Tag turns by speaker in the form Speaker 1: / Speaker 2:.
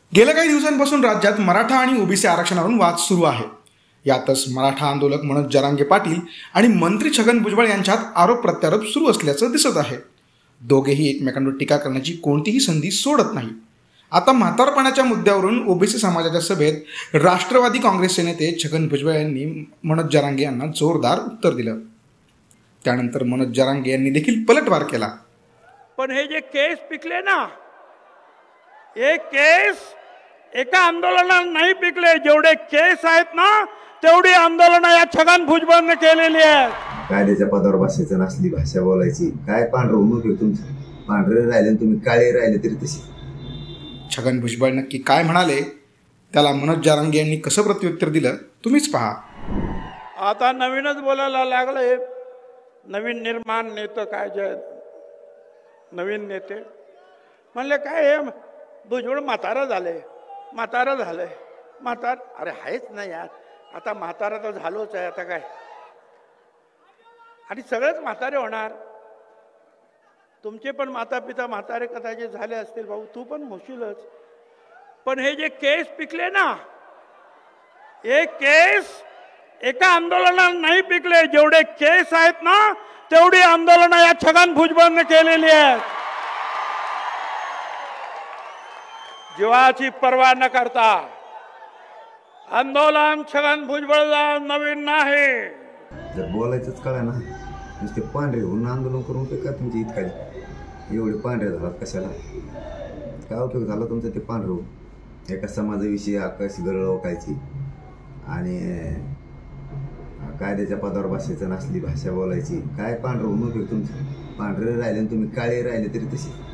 Speaker 1: गेल्या काही दिवसांपासून राज्यात मराठा आणि ओबीसी आरक्षणावरून वाद सुरू आहे. यातच मराठा आंदोलक मनोज जरांगे पाटील आणि मंत्री छगन भुजबळ यांच्यात आरोप प्रत्यारोप सुरू असल्याचं दिसत आहे. दोघेही एकमेकांवर टीका करण्याची कोणतीही संधी सोडत नाही. आता म्हातारपणाच्या मुद्द्यावरून ओबीसी समाजाच्या सभेत राष्ट्रवादी काँग्रेसचे नेते छगन भुजबळ यांनी मनोज जरांगे यांना जोरदार उत्तर दिलं. त्यानंतर मनोज जरांगे यांनी देखील पलटवार केला.
Speaker 2: पण हे जे केस पिकले ना, हे केस एका आंदोलनात नाही पिकले. जेवढे केस आहेत ना तेवढी आंदोलन या छगन भुजबळने केलेली आहेत.
Speaker 3: कायद्याच्या पदावर बसायचं, नसली भाषा बोलायची. काय पांढरं होऊन तुमचं पांढरे राहिले तुम्ही काळे राहिले तरी तशी.
Speaker 1: छगन भुजबळ नक्की काय म्हणाले, त्याला मनोज जरांगे यांनी कसं प्रत्युत्तर दिलं तुम्हीच पहा.
Speaker 2: आता नवीनच बोलायला लागले. नवीन निर्माण नेते काय जे नवीन नेते म्हणले काय हे भुजबळ म्हातारा झाले. अरे आहेच ना यार, आता म्हातारा तर झालोच आहे. आता काय आणि सगळेच म्हातारे होणार. तुमचे पण माता पिता म्हातारे कदाचित झाले असतील, भाऊ तू पण होशीलच. पण हे जे केस पिकले ना, हे केस एका आंदोलनात नाही पिकले. जेवढे केस आहेत ना तेवढी आंदोलन या छगन भुजबळने केलेली आहेत. जीवाची पर्वा न करता आंदोलन छगन भुजबळला नवीन नाही.
Speaker 3: जर बोलायचंच कळा ना, नुसते पांढरे होऊन आंदोलन करून का तुमची इतका एवढे पांढरे झालात कशाला? काय उपयोग झाला तुमचं ते पांढरे होऊन? एका समाजाविषयी आकाश गरळ ओकायची आणि कायद्याच्या पदावर बसायचं, नसली भाषा बोलायची. काय पांढरं होऊन उपयोग तुमचं? पांढरे राहिले तुम्ही काळे राहिले तरी तशी.